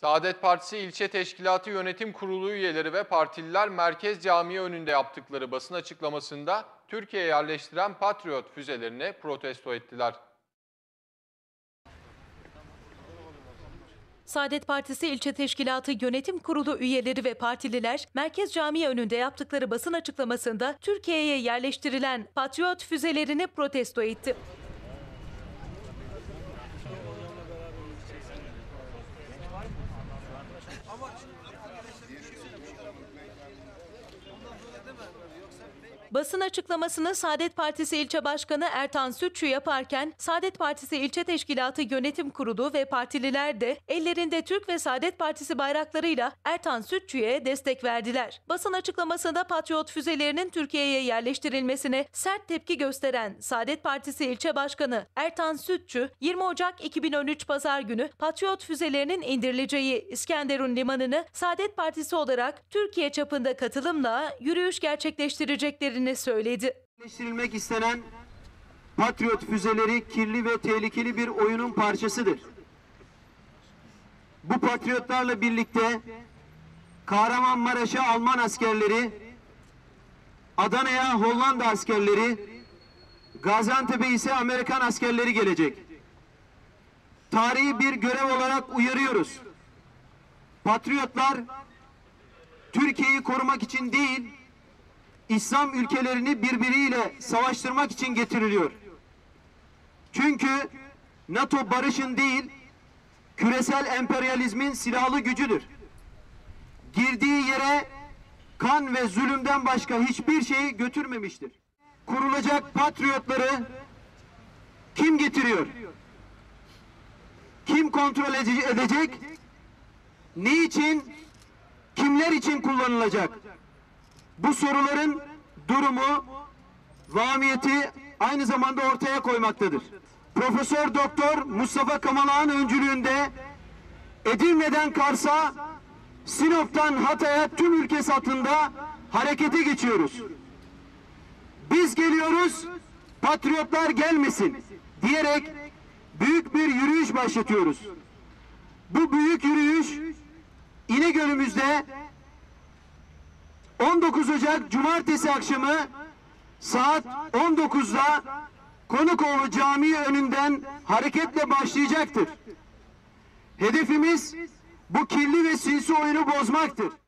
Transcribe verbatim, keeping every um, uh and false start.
Saadet Partisi İlçe Teşkilatı Yönetim Kurulu üyeleri ve partililer Merkez Camii önünde yaptıkları basın açıklamasında Türkiye'ye yerleştiren Patriot füzelerini protesto ettiler. Saadet Partisi İlçe Teşkilatı Yönetim Kurulu üyeleri ve partililer Merkez Camii önünde yaptıkları basın açıklamasında Türkiye'ye yerleştirilen Patriot füzelerini protesto etti. Basın açıklamasını Saadet Partisi İlçe Başkanı Ertan Sütçü yaparken, Saadet Partisi İlçe Teşkilatı Yönetim Kurulu ve partililer de ellerinde Türk ve Saadet Partisi bayraklarıyla Ertan Sütçü'ye destek verdiler. Basın açıklamasında Patriot füzelerinin Türkiye'ye yerleştirilmesine sert tepki gösteren Saadet Partisi İlçe Başkanı Ertan Sütçü, yirmi Ocak iki bin on üç Pazar günü Patriot füzelerinin indirileceği İskenderun Limanı'nı Saadet Partisi olarak Türkiye çapında katılımla yürüyüş gerçekleştireceklerini söyledi. Yerleştirilmek istenen Patriot füzeleri kirli ve tehlikeli bir oyunun parçasıdır. Bu patriotlarla birlikte Kahramanmaraş'a Alman askerleri, Adana'ya Hollanda askerleri, Gaziantep'e ise Amerikan askerleri gelecek. Tarihi bir görev olarak uyarıyoruz. Patriotlar Türkiye'yi korumak için değil, İslam ülkelerini birbiriyle savaştırmak için getiriliyor. Çünkü NATO barışın değil, küresel emperyalizmin silahlı gücüdür. Girdiği yere kan ve zulümden başka hiçbir şeyi götürmemiştir. Kurulacak patriotları kim getiriyor? Kim kontrol edecek? Ne için? Kimler için kullanılacak? Bu soruların durumu, vahimiyeti aynı zamanda ortaya koymaktadır. Profesör Doktor Mustafa Kamalak'ın öncülüğünde Edirne'den Kars'a, Sinop'tan Hatay'a tüm ülke satında harekete geçiyoruz. Biz geliyoruz, patriotlar gelmesin diyerek büyük bir yürüyüş başlatıyoruz. Bu büyük yürüyüş İnegöl'ümüzde on dokuz Ocak Cumartesi akşamı saat on dokuzda Konukoğlu Camii önünden hareketle başlayacaktır. Hedefimiz bu kirli ve sinsi oyunu bozmaktır.